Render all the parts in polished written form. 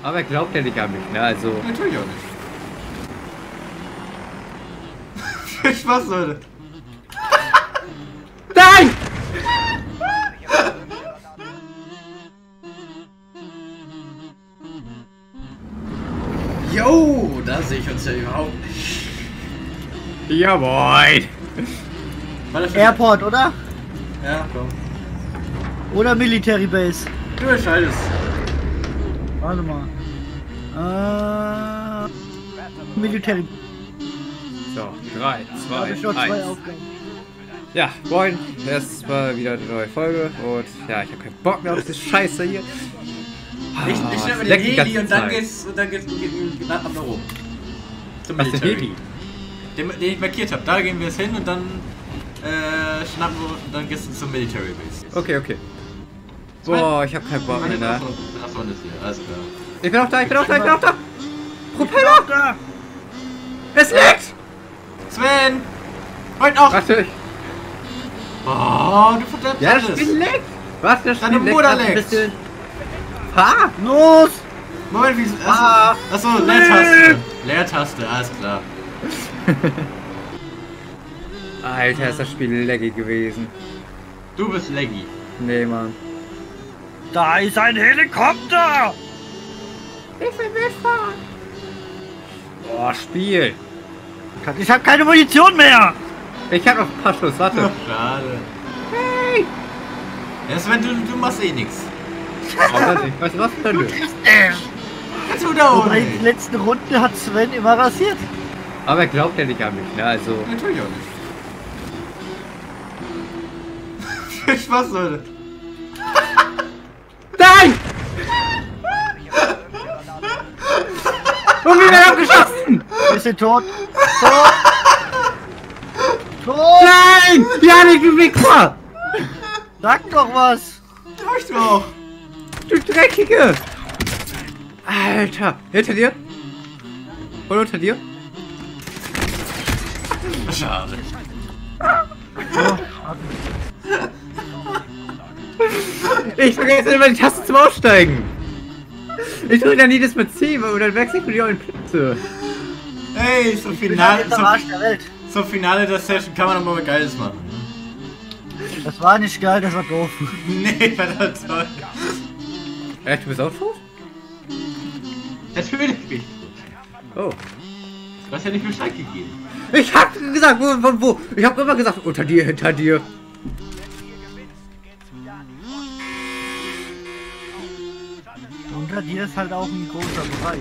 Aber er glaubt ja nicht an mich, ne? Also. Natürlich auch nicht. Viel Spaß, Leute. Nein! Jo, da sehe ich uns ja überhaupt nicht. Ja, moin! Airport, oder? Ja, komm. Oder Military Base? Du entscheidest. Warte mal. Military. So, 3, Habe ich noch 2, 2 1. Aufgaben. Ja, moin. Das war wieder eine neue Folge. Und ja, ich habe keinen Bock mehr auf das Scheiße hier. Ich nehme den leckt die Heli ganze und dann Zeit. geht's ab nach oben. Zum Was ist der Military. Heli? Den ich markiert habe. Da gehen wir jetzt hin und dann schnappen wir und dann geht's zum Military Base. Okay, okay. Boah, ich habe keinen Bock mehr, ne? Achso, das hier, alles klar. Ich bin auch da, ich bin auch da, ich bin auch da! Propeller! Da! Es leckt! Sven! Heute auch! Warte, Oh, du verderbst ja, das alles! Spiel leckt! Was, das Deine Spiel leckt Mutter grad ein leckt. bisschen. Ha! Los! Moment, wie. Ah. Achso, Leertaste. Leertaste, alles klar. Alter, ist das Spiel laggy gewesen. Du bist Leggy. Nee, Mann. Da ist ein Helikopter! Ich will mitfahren! Boah, Spiel! Ich habe keine Munition mehr! Ich hab noch ein paar Schuss, warte. Schade. Hey! Ja, Sven, du machst eh nix. Weißt du was? Dann nö. Kannst du da Wobei, oben? die letzten Runden hat Sven immer rasiert. Aber er glaubt ja nicht an mich, ne? Also. Natürlich auch nicht. Viel Spaß, Leute. Nein! Und wir werden abgeschossen! Wir sind tot. Tot! Tot! Nein! Janik, du Wichser! Sag doch was! Hab ich doch. Du Dreckige! Alter! Hinter dir? Und unter dir? Schade. Ich vergesse immer die Taste zum Aussteigen! Ich drücke dann jedes Mal C, und dann wechsle ich mir die auch in Plätze. Hey, Ich bin der Arsch der Welt. zum Finale der Session kann man noch mal was Geiles machen. Das war nicht geil, das war doof. Nee, verdammt toll. Echt, du bist auch tot? Natürlich nicht. Oh. Du hast ja nicht Bescheid gegeben. Ich hab gesagt, wo? Ich hab immer gesagt, unter dir, hinter dir. Unter dir ist halt auch ein großer Bereich.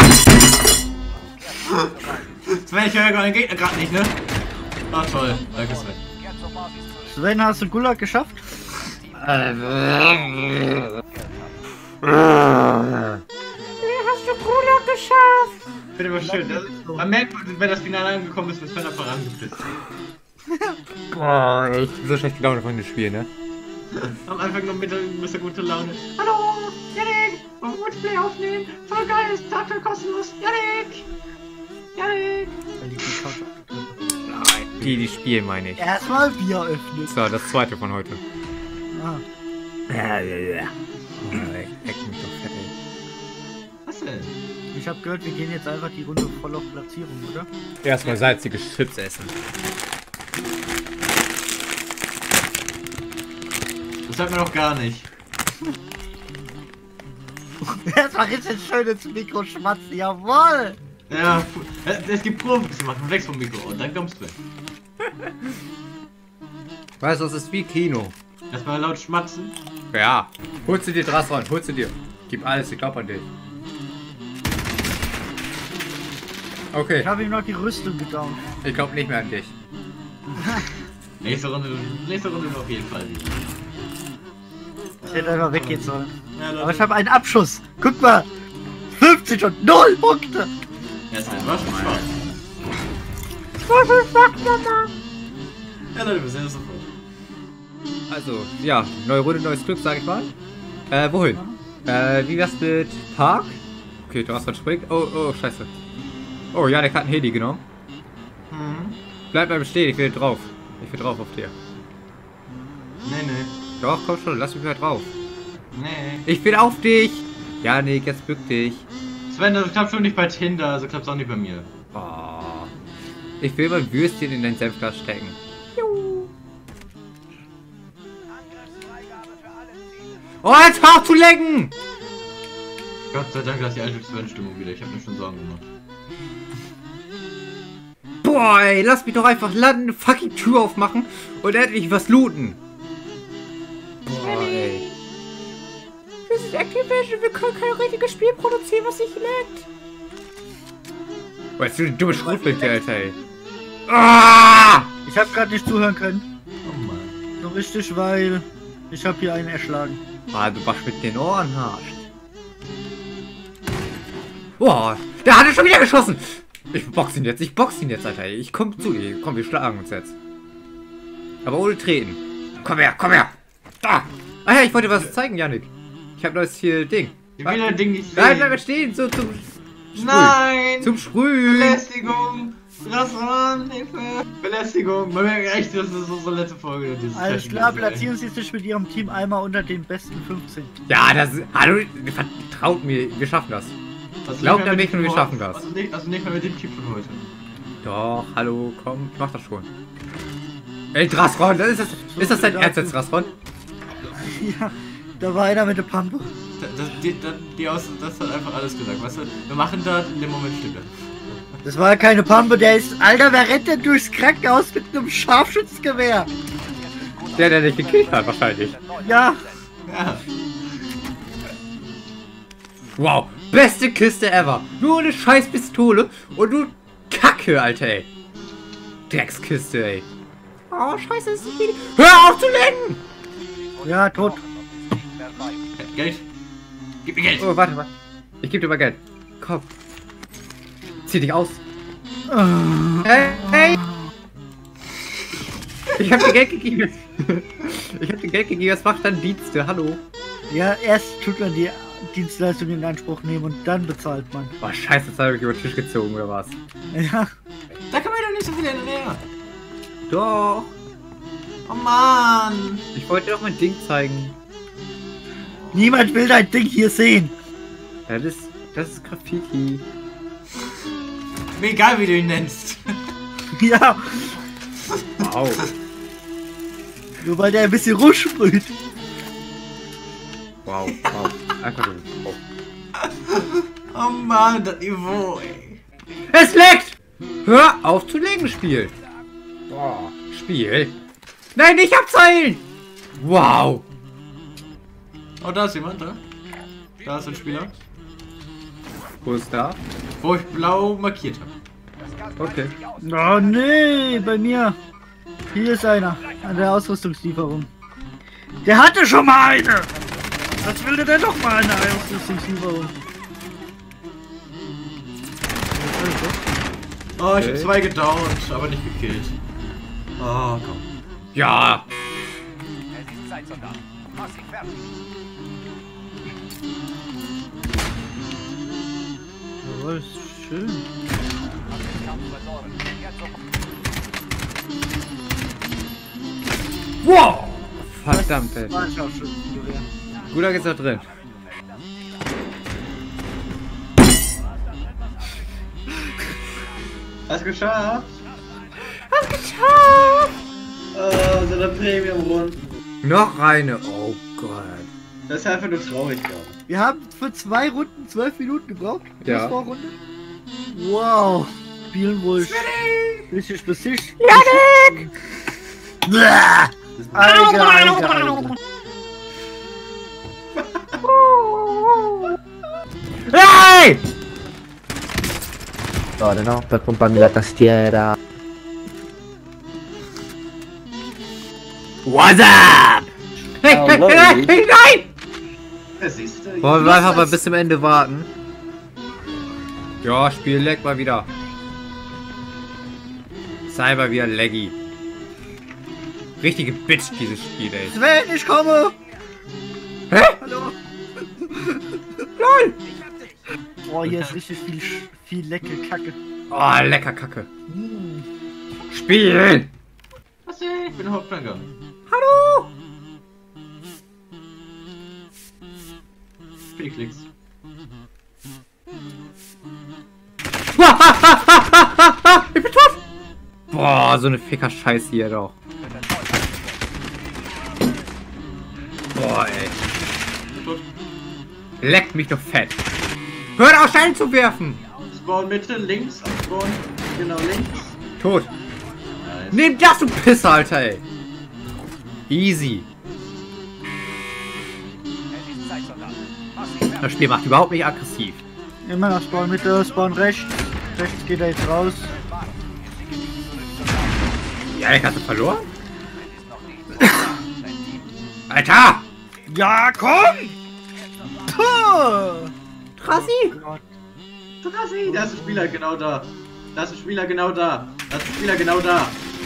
Sven, ich höre den Gegner gerade nicht, ne? Ach toll, danke Sven. Sven, hast du Gulag geschafft? Hast du Gulag geschafft? Bitte mal schön. Man merkt, wenn das Finale angekommen ist, wird Sven einfach angepisst. Boah, ich bin so schlecht gelaunt von dem Spiel, ne? Am Anfang noch mit der gute Laune. Hallo, Janik! Wollen wir Multiplayer aufnehmen? Voll geil, ist dafür kostenlos. Janik! Janik! Nein, die spielen, meine ich. Erstmal Bier öffnen. So, das zweite von heute. Ah. Oh, leck mich doch fett, ey. Was denn? Ich hab gehört, wir gehen jetzt einfach die Runde voll auf Platzierung, oder? Erstmal salziges Chips essen. Das hat man doch gar nicht. Erstmal richtig schön ins Mikro schmatzen, jawoll! Ja, es gibt Profis, die machen weg vom Mikro und dann kommst du. Weißt du, das ist wie Kino. Erstmal laut schmatzen. Ja. Holst du dir Drass ran, holst du dir. Gib alles, ich glaub an dich. Okay, Ich habe ihm noch die Rüstung gedownt. ich glaub nicht mehr an dich. Nächste Runde auf jeden Fall. Ich hätte einfach weggehen sollen. Ja, Aber Leute, ich habe einen Abschuss. Guck mal. 50 und 0 Punkte. das war schon Spaß. Ja Leute, wir sehen uns sofort. Also, ja, neue Runde, neues Glück, sag ich mal. Wohin? Wie wär's mit Park? Okay, du hast was springt. Oh, scheiße. Oh, ja, der hat einen Heli genommen. Mhm. Bleib mal stehen, ich will drauf. Ich will drauf auf dir. Nee. Doch, komm schon, lass mich mal drauf. Nee. Ich will auf dich! Janik, jetzt bück dich. Sven, das klappt schon nicht bei Tinder, also klappt auch nicht bei mir. Oh. Ich will mal Würstchen in dein Senfglas stecken. Oh, jetzt hör auf zu lecken! Gott sei Dank, dass die alte Sven-Stimmung wieder. Ich hab mir schon Sorgen gemacht. Boah, ey, lass mich doch einfach landen, eine fucking Tür aufmachen und endlich was looten. Boah, ey. Das ist Activision, wir können kein richtiges Spiel produzieren, was sich leckt. Boah, jetzt du die dumme Schrotflinte, Alter, ey. Ah! Ich hab grad nicht zuhören können. Oh Mann. So richtig, weil ich hab hier einen erschlagen. Ah, du machst mit den Ohren Arsch. Boah, der hat schon wieder geschossen. Ich box ihn jetzt, Alter. Ich komm zu dir. Komm, wir schlagen uns jetzt. Aber ohne Treten. Komm her, komm her. Da. Ah ja, ich wollte was zeigen, Janik. Ich hab neues hier Ding. Ich will das Ding nicht Nein, sehen. bleib stehen, so zum Sprühen. Nein! Zum Sprühen. Belästigung! Restaurant, Hilfe! Belästigung! Man merkt echt, das ist unsere letzte Folge. Alles klar, platzieren Sie sich mit Ihrem Team einmal unter den besten 15. Ja, das ist... Hallo, vertraut mir, wir schaffen das. Glaubt an mich und wir schaffen das. Also nicht mehr mit dem Typ von heute. Doch, hallo, komm, ich mach das schon. Ey, Drasron, ist das dein Ernst jetzt, Drasron? Ja, da war einer mit der Pampe. Das hat einfach alles gesagt, weißt du? Wir machen das, in dem Moment stimmt das. Das war keine Pampe, der ist... Alter, wer rennt denn durchs Krankenhaus mit einem Scharfschützengewehr? Der dich gekillt hat, wahrscheinlich. Ja. Ja. Wow, beste Kiste ever. Nur eine scheiß Pistole und du Kacke, Alter, ey. Dreckskiste, ey. Oh, scheiße, ist nicht wenig. Hör auf zu lenken! Ja, tot. Geld? Gib mir Geld! Oh, warte. Ich geb dir mal Geld. Komm. Zieh dich aus. Hey! Ich hab dir Geld gegeben. Was macht dein Dienste? Hallo? Ja, erst tut man die Dienstleistung in Anspruch nehmen und dann bezahlt man. Boah, scheiße, das habe ich über den Tisch gezogen, oder was? Ja. Da kann man doch nicht so viel hinterher! Doch. Oh Mann! Ich wollte dir doch mein Ding zeigen. Niemand will dein Ding hier sehen. Ja, das ist Graffiti. Mir egal, wie du ihn nennst. Ja, Wow. nur weil der ein bisschen rumsprüht. Wow. Einfach nur. Wow. Oh Mann, das Niveau, ey. Es leckt! Hör auf zu legen, Spiel. Boah, Spiel. Nein, nicht abzeilen! Wow. Oh, da ist jemand, da. Da ist ein Spieler. Wo ist da? Wo ich blau markiert habe. Okay. Oh nee, bei mir. Hier ist einer an der Ausrüstungslieferung. Der hatte schon mal eine. Was will der denn noch mal eine Ausrüstungslieferung? Oh, ich Okay. hab 2 gedownt, aber nicht gekillt. Oh, komm. Ja. Es ist Zeit, Soldat. Mach sie fertig. Jawohl, ist schön. Kampf verloren. Jetzt sofort. Wow. Verdammt, ey. War ein Scharfschützengewehr. Guter geht's da drin. Hast du geschafft? Oh, so eine Premium-Runde. Noch eine. Oh Gott. Das ist einfach nur traurig, glaube ich. Wir haben für 2 Runden 12 Minuten gebraucht. Ja. Das Vorrunde. Wow. Spielen wohl richtig bis sich. Janik! Alter. Hey! No, per pomparmi la tastiera. What's up? Hey, nein! Ja, siehst du? Wollen wir einfach mal bis zum Ende warten? Ja, Spiel lag mal wieder. Sei mal wieder laggy. Richtige Bitch, dieses Spiel, ey. Sven, ich komme. Hä? Hallo. LOL! Oh, hier ist richtig viel leckere Kacke. Oh, lecker Kacke. Spielen! Was denn? Ich bin Hauptplanger. Hallo! Viel Klicks. Oh, so eine Ficker-Scheiße hier doch. Boah, ey. Leckt mich doch fett. Hört auf, Steine zu werfen! Spawn Mitte, links, Spawn, genau links. Tot. Nice. Nimm das, du Pisser, Alter, ey. Easy. Es ist Zeitsoldat. Mach sie fertig. Das Spiel macht überhaupt nicht aggressiv. Immer noch Spawn Mitte, Spawn rechts. Rechts geht er jetzt raus. Ja, hast du verloren? Alter! Ja, komm! Puh! Trassi! Trassi, da ist ein Spieler genau da. Da ist ein Spieler genau da. Da ist ein Spieler genau da.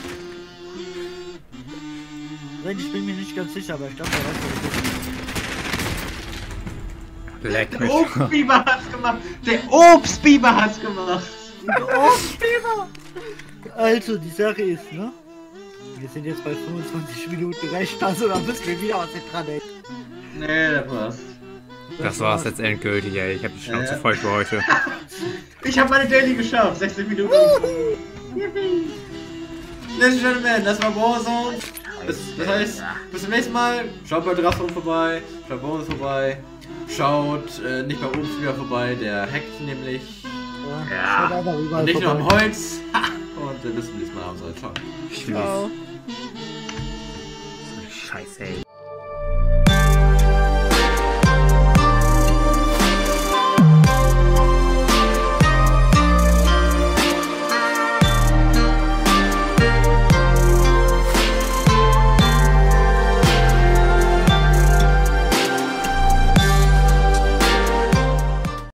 Ich bin mir nicht ganz sicher, aber ich glaube, der weiß, wo Leck Der mich. Obstbiber hat's gemacht. Der Obstbiber hat's gemacht. Also, die Sache ist, ne? Wir sind jetzt bei 25 Minuten recht, also da müssen wir wieder was dran denken. Nee, der passt. Das war's jetzt endgültig, ey. Ich hab die Schnauze voll für heute. Ich habe meine Daily geschafft. 60 Minuten. Yippie. Ladies and Gentlemen, das war Warzone. Das heißt, bis zum nächsten Mal. Schaut bei Drastum vorbei. Schaut bei uns vorbei. Schaut nicht bei uns wieder vorbei. Der hackt nämlich. Ja. Und nicht nur am Holz. Und bis zum nächsten Mal. Ciao. Ciao. So eine Scheiße, ey.